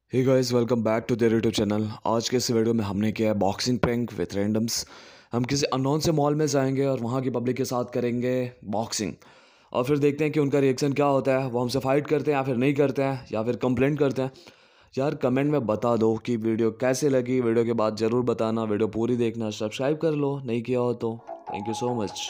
Hey guys, welcome back to their YouTube channel. आज के इस वीडियो में हमने किया है बॉक्सिंग प्रैंक विथ रैंडम्स। हम किसी अननोन से मॉल में जाएंगे और वहाँ की पब्लिक के साथ करेंगे बॉक्सिंग और फिर देखते हैं कि उनका रिएक्शन क्या होता है। वो हमसे फाइट करते हैं या फिर नहीं करते हैं या फिर कंप्लेंट करते हैं। यार कमेंट में बता दो कि वीडियो कैसे लगी। वीडियो के बाद ज़रूर बताना। वीडियो पूरी देखना, सब्सक्राइब कर लो नहीं किया हो तो। Thank you so much.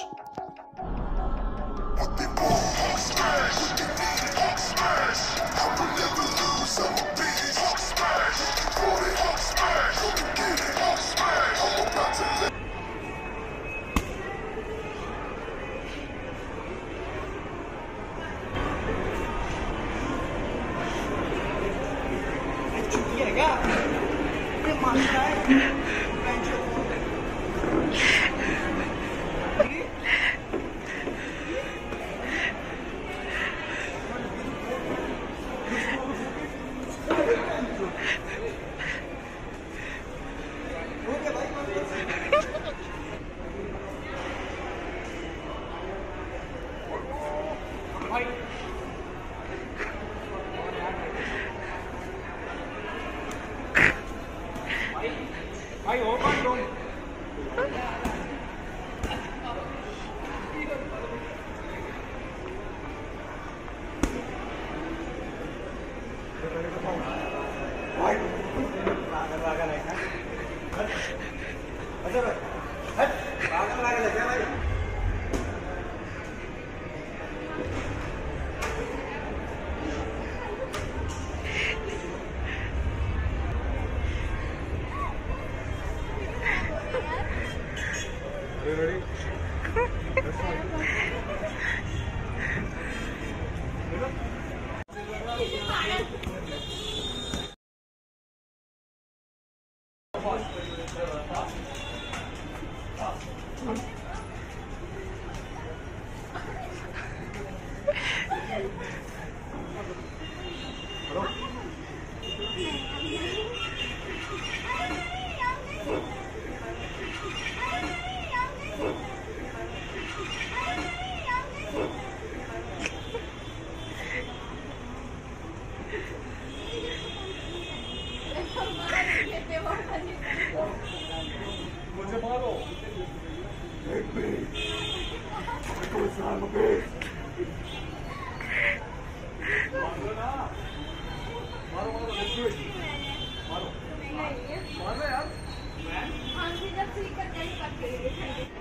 भाई ओपन रूम भाई पागल पागल है क्या? अच्छा भाई पागल पागल है क्या भाई? Are you ready? Let's go. मुझे मारो मारो मारो मारो मारो यार।